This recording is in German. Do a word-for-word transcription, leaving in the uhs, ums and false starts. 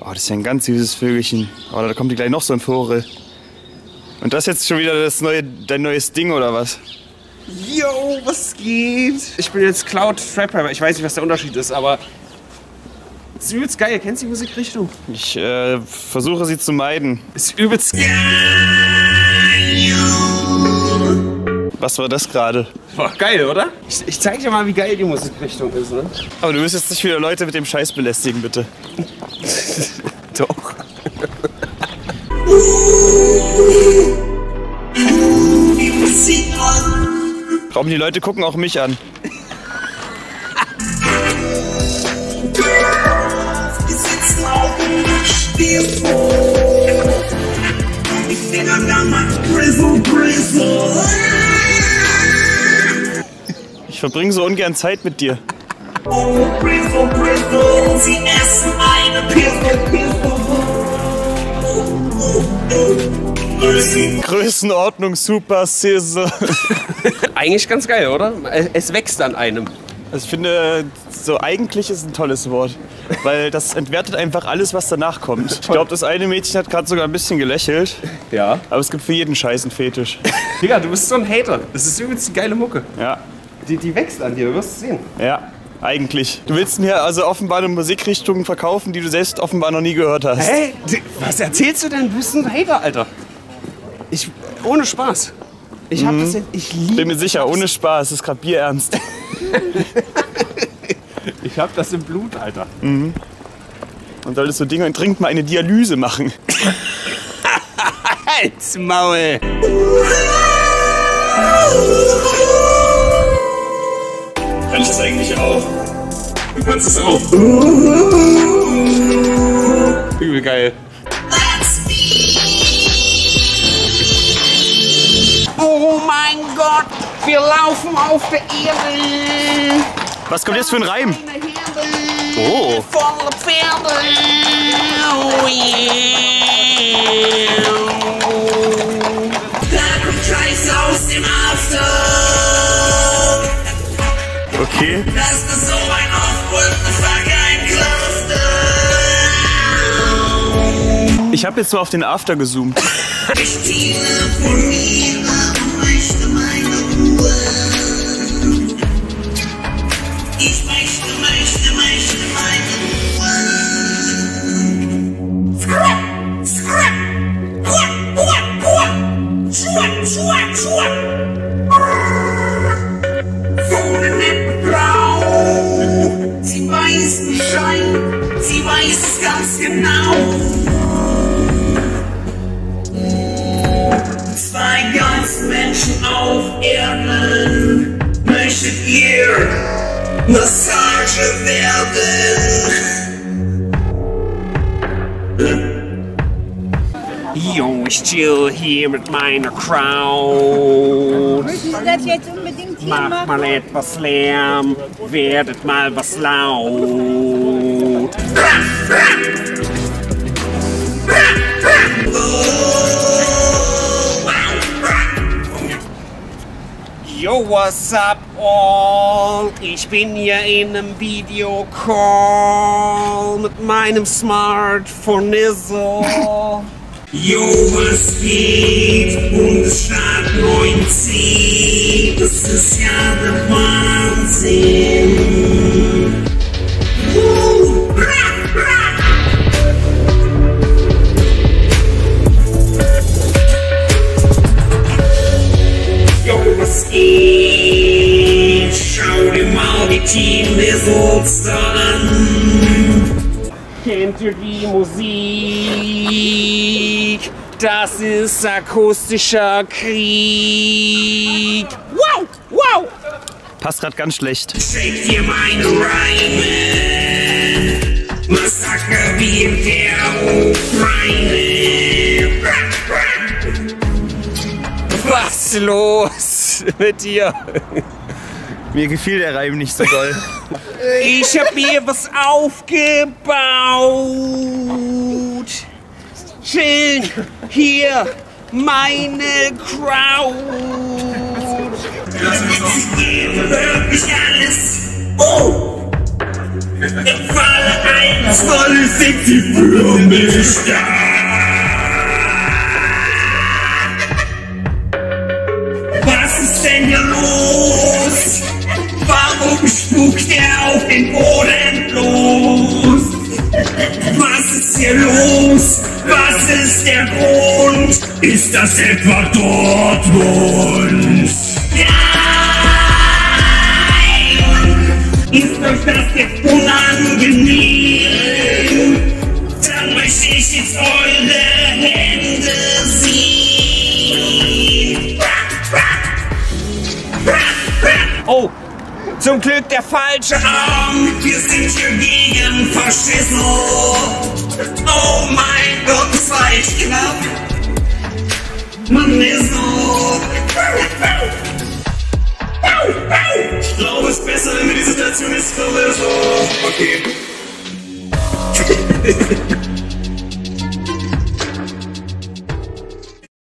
Oh, das ist ja ein ganz süßes Vögelchen. Oh, da kommt die gleich noch so ein Vogel. Und das ist jetzt schon wieder das neue, dein neues Ding, oder was? Yo, was geht? Ich bin jetzt Cloud Trapper. Ich weiß nicht, was der Unterschied ist, aber es ist übelst geil. Kennst du die Musikrichtung? Ich äh, versuche sie zu meiden. Ist übelst geil. Was war das gerade? Boah, geil, oder? Ich, ich zeig dir mal, wie geil die Musikrichtung ist, ne? Aber du wirst jetzt nicht wieder Leute mit dem Scheiß belästigen, bitte. Doch. Warum die Leute gucken auch mich an? Ich verbringe so ungern Zeit mit dir. Oh, Brizzle, Brizzle, sie essen eine Pizzle, Pizzle. Größenordnung Super Sizzle. Eigentlich ganz geil, oder? Es wächst an einem. Also ich finde, so eigentlich ist ein tolles Wort. Weil das entwertet einfach alles, was danach kommt. Ich glaube, das eine Mädchen hat gerade sogar ein bisschen gelächelt. Ja. Aber es gibt für jeden Scheiß einen Fetisch. Digga, du bist so ein Hater. Das ist übelst die geile Mucke. Ja. Die, die wächst an dir, du wirst es sehen. Ja, eigentlich. Du willst mir also offenbar eine Musikrichtung verkaufen, die du selbst offenbar noch nie gehört hast. Hä? Hey, was erzählst du denn? Du bist ein Hater, Alter. Ich, ohne Spaß. Ich hab mhm. das jetzt, ich liebe Bin mir sicher, ohne Spaß, das ist gerade bierernst. Ich hab das im Blut, Alter. Mhm. Man sollte so Dinge und dringend mal eine Dialyse machen. Halt's Maul! Kann ich das eigentlich auch? Du kannst es auch. Übel geil. Oh mein Gott, wir laufen auf der Erde. Was kommt jetzt für ein Reim? Oh. Volle Pferde. Oh yeah. Da kommt Scheiß aus dem After. Okay. Das ist so ein Aufgrund, fuck ein Cluster. Ich habe jetzt so auf den After gezoomt. Ich telefoniere und möchte meine Ruhe. Ich möchte, möchte, möchte meine Ruhe. Scrap, scrap. Hua, hua, hua. Schua, schua, schua. So eine nette Frau. Sie weiß Bescheid. Sie weiß es ganz genau. Zwei ganzen Menschen auf Erden. Möchtet ihr Massage werden? Jo, ich chill hier mit meiner Crowd. Müssen Sie das jetzt unbedingt hier Macht machen? mal etwas Lärm, werdet mal was laut. Yo, what's up all? Ich bin hier in einem Videocall mit meinem Smartphone. Jo, was geht? Bundesstaat neunzehn, das ist ja der Wahnsinn. Uh, bra, bra. Jo, was geht? Schau dir mal die Team Results an. Kennt ihr die Musik? Das ist akustischer Krieg. Wow, wow. Passt grad ganz schlecht. Check dir meine Reime. Massaker wie in der Ukraine. Was ist los mit dir? Mir gefiel der Reim nicht so doll. Ich hab hier was aufgebaut. Chillen hier meine Crowd. Das ist doch wirklich alles. Oh! Ich falle eins, voll sexy für mich da. Was ist denn hier los? Warum spuckt er auf den Boden los? Was ist hier los? Was ist der Grund? Ist das etwa Dortmund? Nein! Ist euch das jetzt unangenehm? Dann möchte ich jetzt eure Hände sehen. Oh, zum Glück der falsche Arm. Wir sind hier gegen Faschismus. Oh mein Gott, das war echt knapp. Mann, ist so. Ich glaube, es ist besser, wenn wir die Situation eskalieren. Okay.